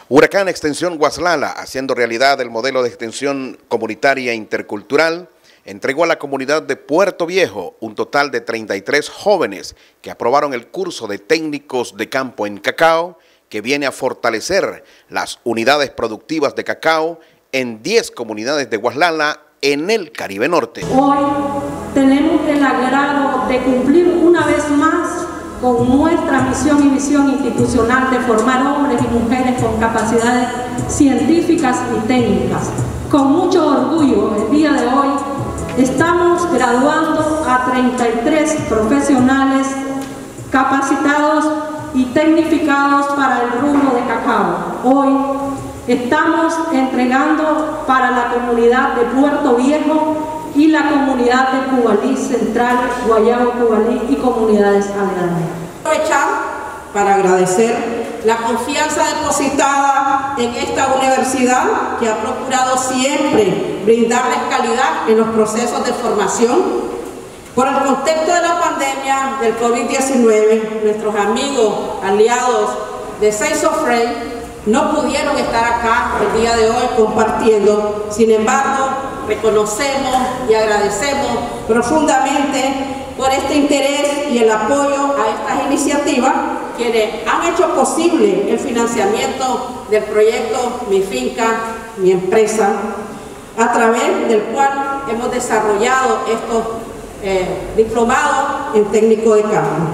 Huracán Extensión Guaslala, haciendo realidad el modelo de extensión comunitaria intercultural, entregó a la comunidad de Puerto Viejo un total de 33 jóvenes que aprobaron el curso de técnicos de campo en cacao, que viene a fortalecer las unidades productivas de cacao en 10 comunidades de Guaslala en el Caribe Norte. Hoy tenemos el agrado de cumplir una vez más con nuestra misión y visión institucional de formar hombres y mujeres con capacidades científicas y técnicas. Con mucho orgullo, el día de hoy estamos graduando a 33 profesionales capacitados y tecnificados para el rubro de cacao. Hoy estamos entregando para la comunidad de Puerto Viejo y la comunidad de Cubalí Central, Guayabo, Cubalí y comunidades aledañas. Aprovechar para agradecer la confianza depositada en esta universidad, que ha procurado siempre brindarles calidad en los procesos de formación. Por el contexto de la pandemia del COVID-19, nuestros amigos aliados de SEISOFREI no pudieron estar acá el día de hoy compartiendo. Sin embargo, reconocemos y agradecemos profundamente por este interés y el apoyo a estas iniciativas, quienes han hecho posible el financiamiento del proyecto Mi Finca, Mi Empresa, a través del cual hemos desarrollado estos diplomados en técnico de campo.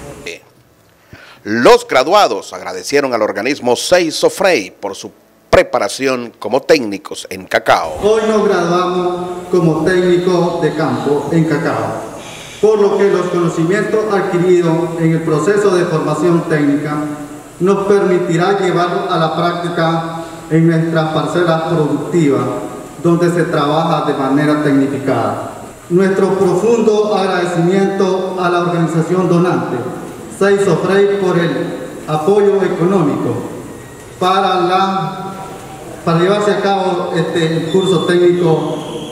Los graduados agradecieron al organismo SEISOFREI por su preparación como técnicos en cacao. Hoy nos graduamos como técnicos de campo en cacao, por lo que los conocimientos adquiridos en el proceso de formación técnica nos permitirá llevarlos a la práctica en nuestras parcelas productivas, donde se trabaja de manera tecnificada. Nuestro profundo agradecimiento a la organización donante SEISOFREI por el apoyo económico para llevarse a cabo este curso técnico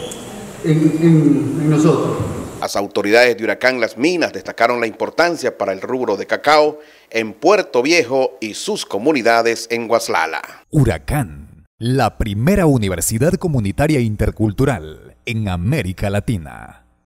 en nosotros. Las autoridades de Huracán Las Minas destacaron la importancia para el rubro de cacao en Puerto Viejo y sus comunidades en Guaslala. Huracán, la primera universidad comunitaria intercultural en América Latina.